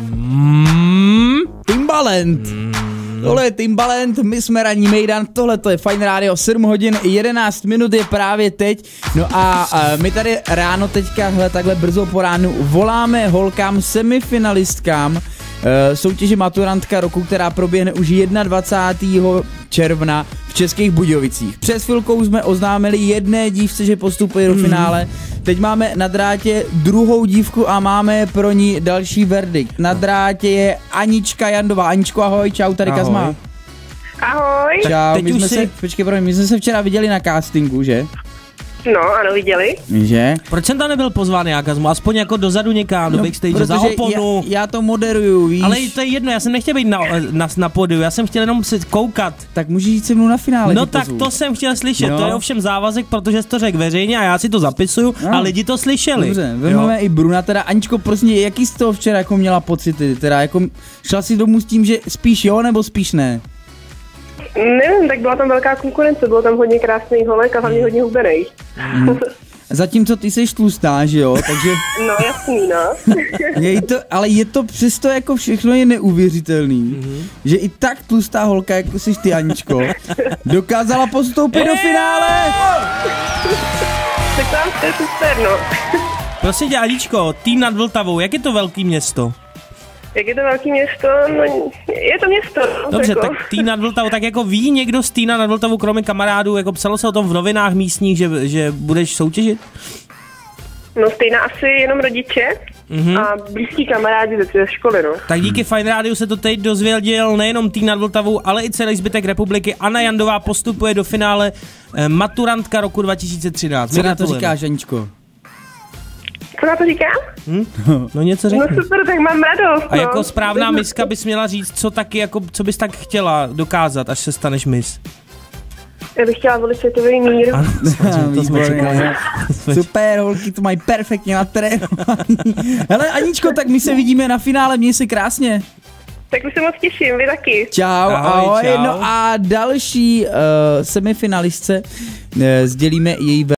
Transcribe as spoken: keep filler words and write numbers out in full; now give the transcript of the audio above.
Mm, Timbaland. Mm. Tohle je Timbaland, my jsme Ranní mejdan, tohle to je Fajn rádio, sedm hodin jedenáct minut je právě teď. No a, a my tady ráno teďka, hle, takhle brzo po ránu voláme holkám semifinalistkám e, soutěže Maturantka roku, která proběhne už dvacátého prvního června v Českých Budějovicích. Před chvilkou jsme oznámili jedné dívce, že postupuje do finále. Teď máme na drátě druhou dívku a máme pro ní další verdikt. Na drátě je Anička Jandová. Aničko, ahoj, čau, tady Ahoj. Kazma. Ahoj. Čau, Teď my už jsme, si... se, počkej, promiň, my jsme se včera viděli na castingu, že? No, ano, viděli. Že? Proč jsem tam nebyl pozván, já Kazmo? Aspoň jako dozadu někam, do No, backstage, za oponu. Já, já to moderuju, víš? Ale to je jedno, já jsem nechtěl být na, na, na pódiu, já jsem chtěl jenom si koukat. Tak můžeš jít se mnou na finále. No tak to jsem chtěl slyšet, no. To je ovšem závazek, protože jsi to řekl veřejně a já si to zapisuju no. A lidi to slyšeli. Dobře, vezmeme i Bruna, teda Aničko, prosím, jaký z toho včera jako měla pocity? Teda jako šla si domů s tím, že spíš jo, nebo spíš ne? Nevím, tak byla tam velká konkurence, bylo tam hodně krásných holek a hlavně hodně hubených. Mm. Zatímco ty jsi tlustá, že jo, takže... No jasný, no. Je to, ale je to přesto jako všechno je neuvěřitelný, mm-hmm. že i tak tlustá holka, jako jsi ty, Aničko, dokázala postoupit do finále! Tak tam to je super, no. Prosím tě, Aničko, tým nad Vltavou, jak je to velký město? Jak je to velký město? No, je to město. Dobře, jako. tak tým nad Vltavou, tak jako ví někdo z týna nad Vltavou, kromě kamarádů, jako psalo se o tom v novinách místních, že, že budeš soutěžit? No stejná asi jenom rodiče mm-hmm. a blízký kamarádi ze školy, no. Tak díky Fajn rádiu se to teď dozvěděl nejenom tým nad Vltavou, ale i celý zbytek republiky. Anna Jandová postupuje do finále eh, Maturantka roku dva tisíce třináct. Co na to říkáš, Aničko? Co na to říkám? Hm? No něco řekni. No super, tak mám radost, A no. jako správná miska bys měla říct, co taky, jako, co bys tak chtěla dokázat, až se staneš mis. Já bych chtěla volit světový mír. Ano, to jsme čekali. Super, holky to mají perfektně natrénovaný. Hele, Aničko, tak my se vidíme na finále, měj se krásně. Tak už se moc těším, vy taky. Čau, ahoj, ahoj ahoj. čau. No a další uh, semifinalistce uh, sdělíme její